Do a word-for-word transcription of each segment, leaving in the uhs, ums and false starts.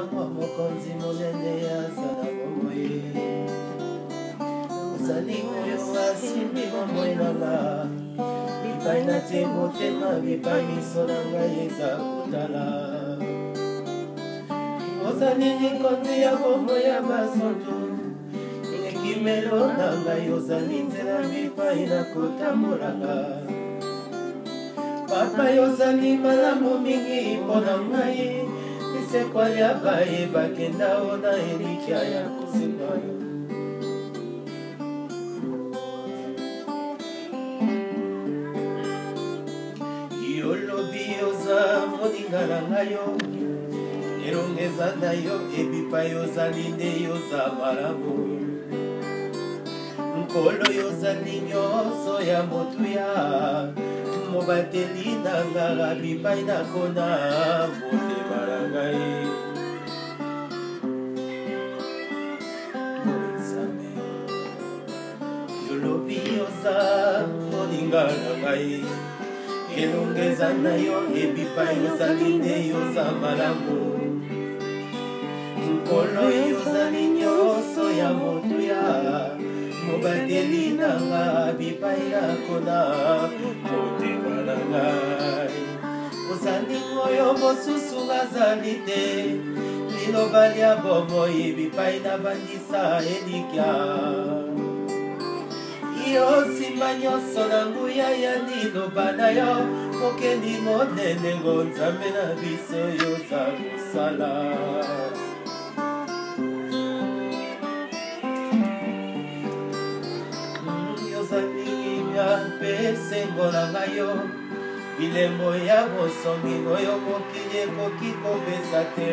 mwa mokonzi monene azala bomoi ozali oyo asimbi bomoi nanga bipai na te motema bipai miso na ngai eza kotala ozali likonzi ya bomoi ya basoto ekimelo na ngai ozali nzela bipai na kotambolaka papa yozali malamu mingi mpona ngai isekwa ya baye bakenda ona elikya ya kosenga yo yolobi yoza moninga na ngai yo elongeza na yo ebipai yozali nde yoza malamu nkolo yozali nyonso ya motuya mobateli na ngara bipai na kona motema na ngai yolobi yoza moninga na ngai elongeza na yo ebipai yozali nde yoza malamu nkolo yozali nyonso ya motuya mobateli na nga bipai na kona motema na ngai ozali oyo mosusu azali te liloba lia bomoi bipai na bandisa elikya yo nsima nyonso na nguya ya liloba na yo mokeli monene ngo nzambe na biso yoza kosala mpe sengo na ngai yo bilembo ya bosongi oyo mokili ekoki kopesa te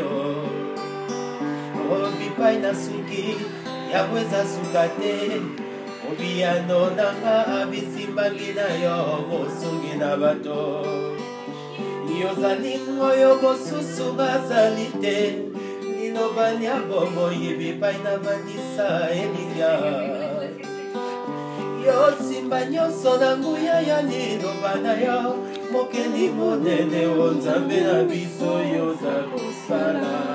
o bipai na suki yango eza suka te obiyano nanga abisimbangi na yo bosungi na bato yozali oyo mosusu bazali te liloba lia bomoi bipai na bandisa elikya yo simba nyonso na nguya ya liloba na yo mokeli monene o nzambe na biso yoza kosala